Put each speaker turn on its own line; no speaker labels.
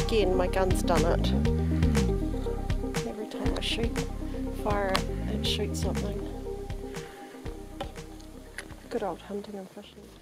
again, my gun's done it. Every time I fire it, it shoots something. Good old hunting and fishing.